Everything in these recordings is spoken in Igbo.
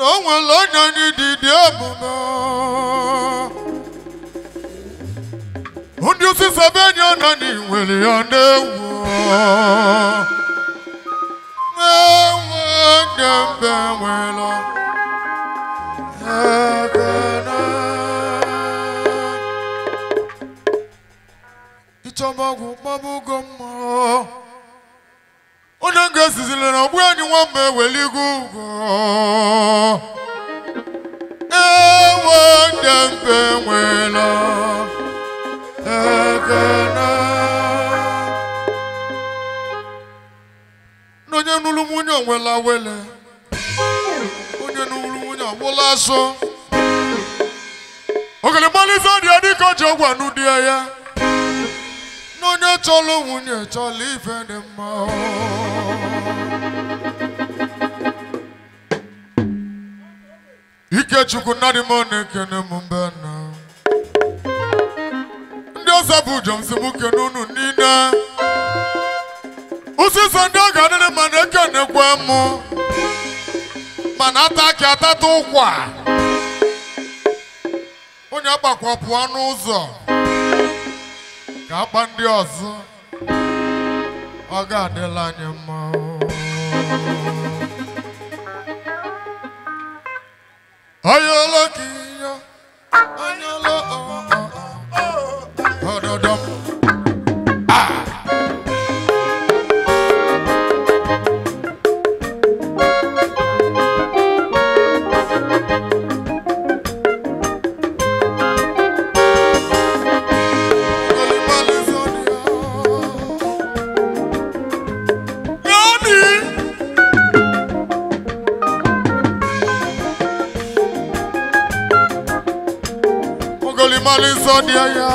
No one like any did yamuno. Undi usi sabenya nani weli ande wo. Dembe welo. Ichamagu mabugoma. Onanga sizile na bwani wambe weligugo. Ewa dembe welo. Nonya nulu munya wela wele. Onya nulu munya wala so. Ogele maliza di adiko jogwa nu dia ya. Nonya cholo munya chali fende ma. Ike chuku nadi mone kene mumbana. Ndio sabu jamsi muke nunu nina. Usi sandaga nene maneke ne kwemu. Manata ki atatu kwa. Onye akpakwa pụọ n'ụzọ. Ka akpa ndị ọzọ. Ọ ga-adịla anyị mma. Ayọla ka iyo. Ayọla ọdọdọm. Maliso dia ya.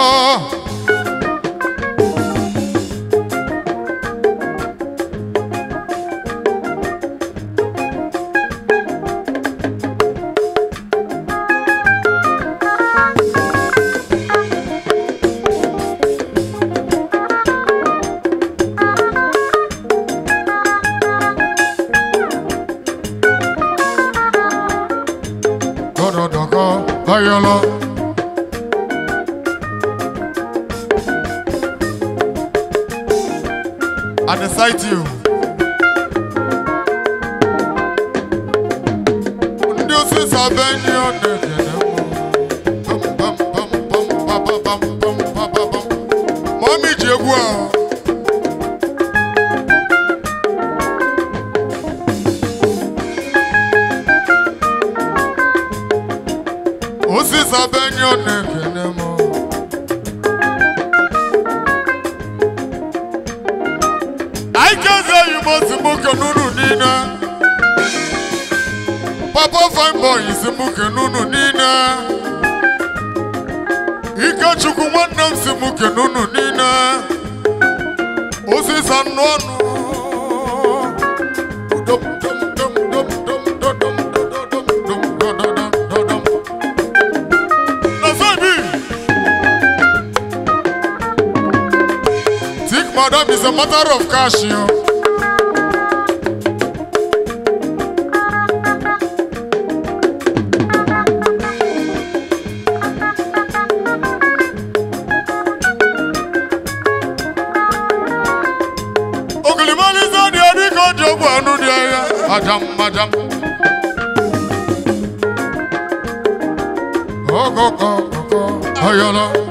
Go ayolo. I decide you. Ndusi sabeni onekene mo. Mami jegwa. Osi sabeni onekene mo. I can say you must book a nunu nina. Papa fine boy is a book a nunu nina. He got you one name to book a nunu nina. Osis and no. Madam is a matter of cash, yo. Ogulimali so di adiko jobu anu di aya. Ajam. Go. Ayala.